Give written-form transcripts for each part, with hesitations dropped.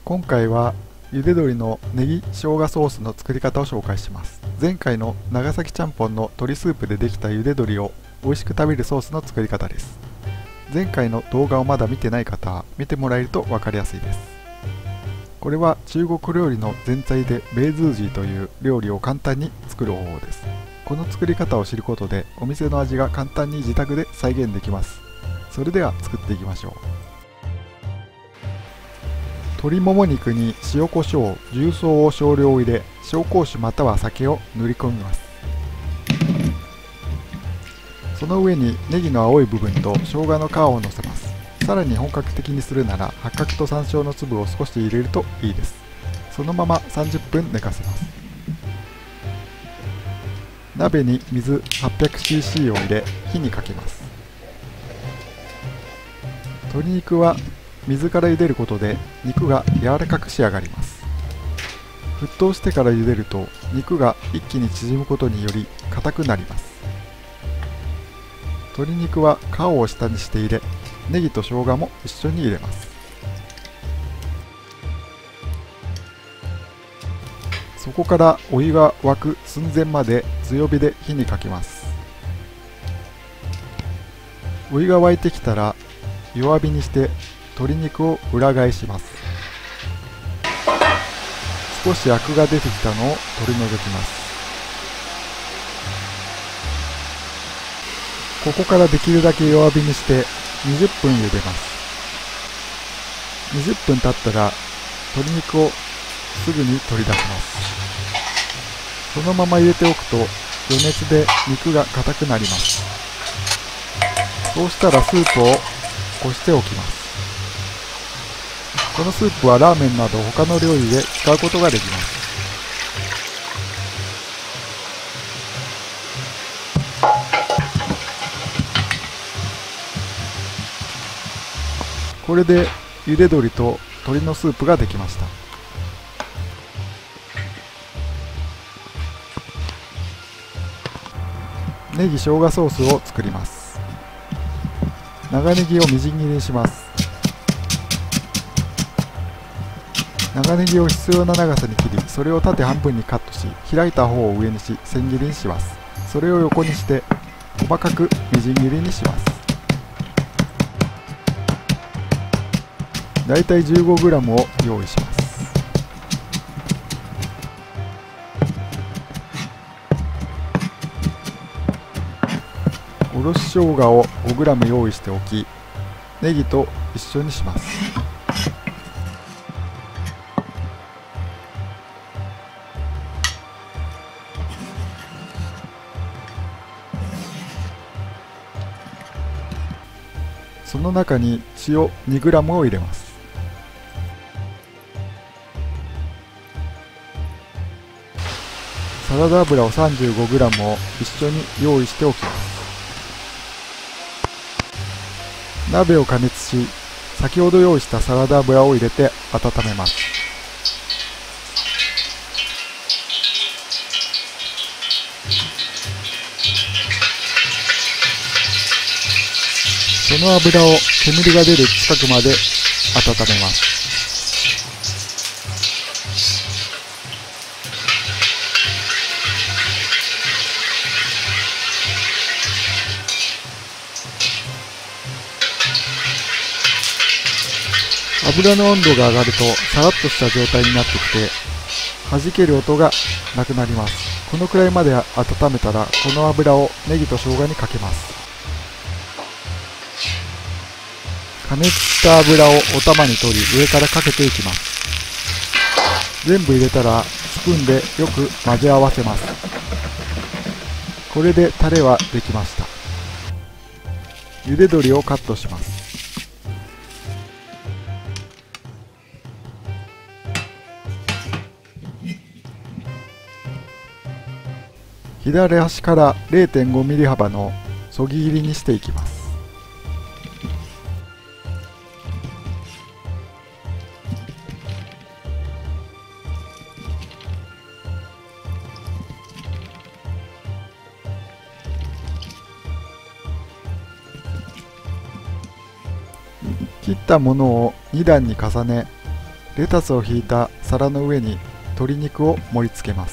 今回は茹で鶏のネギ生姜ソースの作り方を紹介します。前回の長崎ちゃんぽんの鶏スープでできた茹で鶏を美味しく食べるソースの作り方です。前回の動画をまだ見てない方は見てもらえると分かりやすいです。これは中国料理の前菜でベーズージーという料理を簡単に作る方法です。この作り方を知ることでお店の味が簡単に自宅で再現できます。それでは作っていきましょう。鶏もも肉に塩コショウ、重曹を少量入れ、紹興酒または酒を塗り込みます。その上にネギの青い部分と生姜の皮をのせます。さらに本格的にするなら八角と山椒の粒を少し入れるといいです。そのまま30分寝かせます。鍋に水 800cc を入れ火にかけます。鶏肉は水から茹でることで肉が柔らかく仕上がります。沸騰してから茹でると肉が一気に縮むことにより硬くなります。鶏肉は皮を下にして入れ、ネギと生姜も一緒に入れます。そこからお湯が沸く寸前まで強火で火にかけます。お湯が沸いてきたら弱火にして鶏肉を裏返します。少しアクが出てきたのを取り除きます。ここからできるだけ弱火にして20分茹でます。20分経ったら鶏肉をすぐに取り出します。そのまま入れておくと余熱で肉が硬くなります。そうしたらスープをこしておきます。このスープはラーメンなど他の料理で使うことができます。これで茹で鶏と鶏のスープができました。ネギ生姜ソースを作ります。長ネギをみじん切りにします。長ネギを必要な長さに切り、それを縦半分にカットし、開いた方を上にし千切りにします。それを横にして細かくみじん切りにします。だいたい 15g を用意します。おろし生姜を 5g 用意しておき、ネギと一緒にします。その中に塩 2g を入れます。サラダ油を 35g を一緒に用意しておきます。鍋を加熱し、先ほど用意したサラダ油を入れて温めます。その油を煙が出る近くまで温めます。油の温度が上がるとさらっとした状態になってきて、弾ける音がなくなります。このくらいまで温めたら、この油をネギと生姜にかけます。加熱した油をお玉に取り、上からかけていきます。全部入れたらスプーンでよく混ぜ合わせます。これでタレはできました。茹で鶏をカットします。左端から 0.5 ミリ幅のそぎ切りにしていきます。切ったものを2段に重ね、 レタスをひいた皿の上に鶏肉を盛り付けます。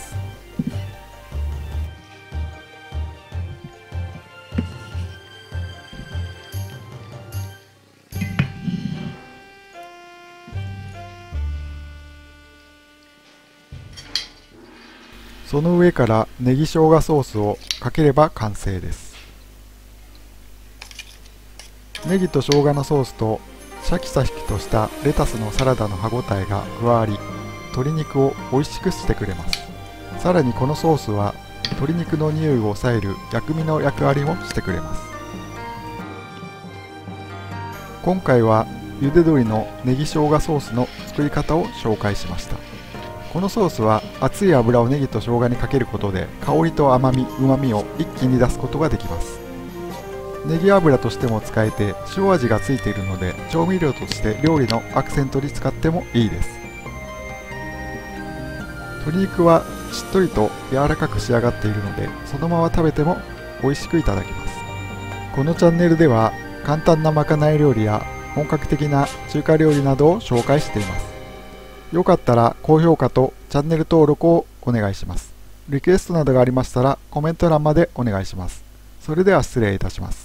その上からネギ生姜ソースをかければ完成です。ネギと生姜のソースとシャキシャキとしたレタスのサラダの歯ごたえが加わり、鶏肉を美味しくしてくれます。さらにこのソースは鶏肉の匂いを抑える薬味の役割もしてくれます。今回は茹で鶏のネギ生姜ソースの作り方を紹介しました。このソースは熱い油をネギと生姜にかけることで香りと甘み、うまみを一気に出すことができます。ネギ油としても使えて塩味がついているので調味料として料理のアクセントに使ってもいいです。鶏肉はしっとりと柔らかく仕上がっているのでそのまま食べても美味しくいただけます。このチャンネルでは簡単なまかない料理や本格的な中華料理などを紹介しています。よかったら高評価とチャンネル登録をお願いします。リクエストなどがありましたらコメント欄までお願いします。それでは失礼いたします。